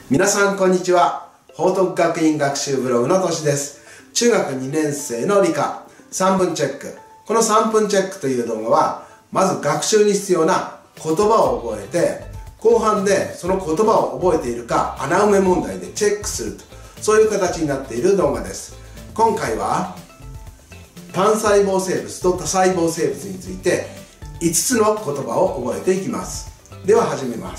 皆さんこんにちは。報徳学院学習ブログのとしです。中学2年生の理科3分チェック。この3分チェックという動画は、まず学習に必要な言葉を覚えて、後半でその言葉を覚えているか穴埋め問題でチェックすると、そういう形になっている動画です。今回は単細胞生物と多細胞生物について5つの言葉を覚えていきます。では始めます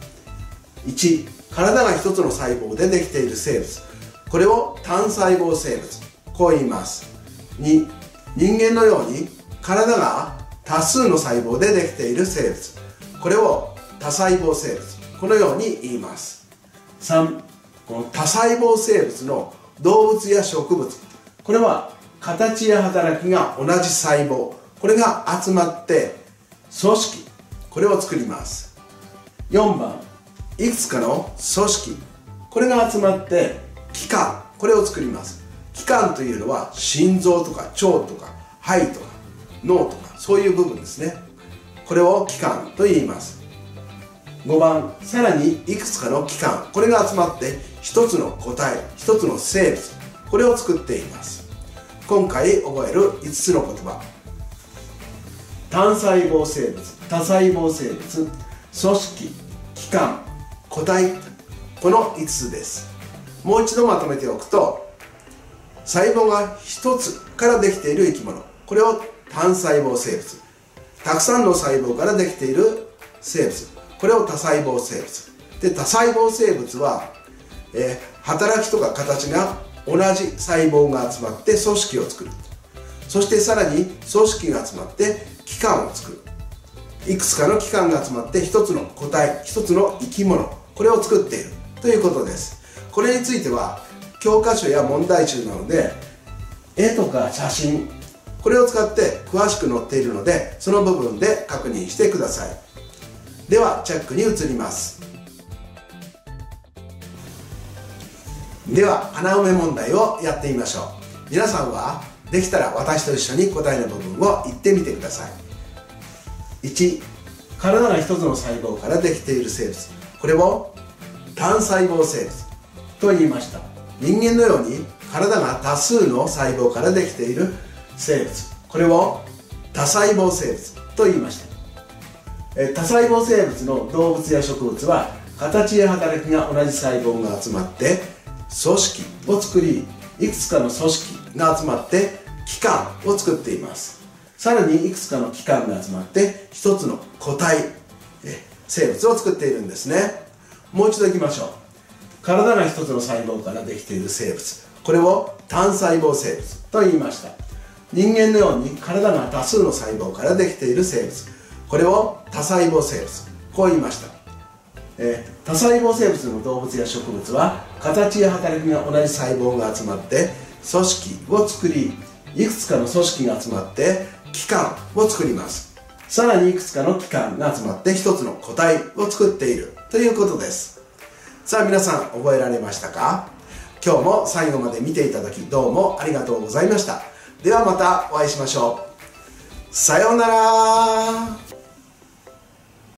。1、体が1つの細胞でできている生物、これを単細胞生物、こう言います。2、人間のように体が多数の細胞でできている生物、これを多細胞生物、このように言います。3、この多細胞生物の動物や植物、これは形や働きが同じ細胞、これが集まって組織、これを作ります。4番、いくつかの組織、これが集まって器官、これを作ります。器官というのは心臓とか腸とか肺とか脳とかそういう部分ですね。これを器官と言います。5番、さらにいくつかの器官、これが集まって一つの個体、一つの生物、これを作っています。今回覚える5つの言葉、単細胞生物、多細胞生物、組織、器官、個体、この5つです。もう一度まとめておくと、細胞が1つからできている生き物、これを単細胞生物。たくさんの細胞からできている生物、これを多細胞生物で、多細胞生物は、働きとか形が同じ細胞が集まって組織を作る。そしてさらに組織が集まって器官を作る。いくつかの器官が集まって一つの個体、一つの生き物、これを作っているということです。これについては教科書や問題集なので絵とか写真、これを使って詳しく載っているので、その部分で確認してください。ではチェックに移ります。では穴埋め問題をやってみましょう。皆さんはできたら私と一緒に答えの部分を言ってみてください。1、体が一つの細胞からできている生物、これを単細胞生物と言いました。人間のように体が多数の細胞からできている生物、これを多細胞生物と言いました。多細胞生物の動物や植物は形や働きが同じ細胞が集まって組織を作り、いくつかの組織が集まって器官を作っています。さらにいくつかの器官が集まって一つの個体、生物を作っているんですね。もう一度いきましょう。体が一つの細胞からできている生物、これを単細胞生物と言いました。人間のように体が多数の細胞からできている生物、これを多細胞生物、こう言いました。多細胞生物の動物や植物は形や働きが同じ細胞が集まって組織を作り、いくつかの組織が集まって器官を作ります。さらにいくつかの器官が集まって一つの個体を作っているということです。さあ皆さん覚えられましたか？今日も最後まで見ていただきどうもありがとうございました。ではまたお会いしましょう。さようなら。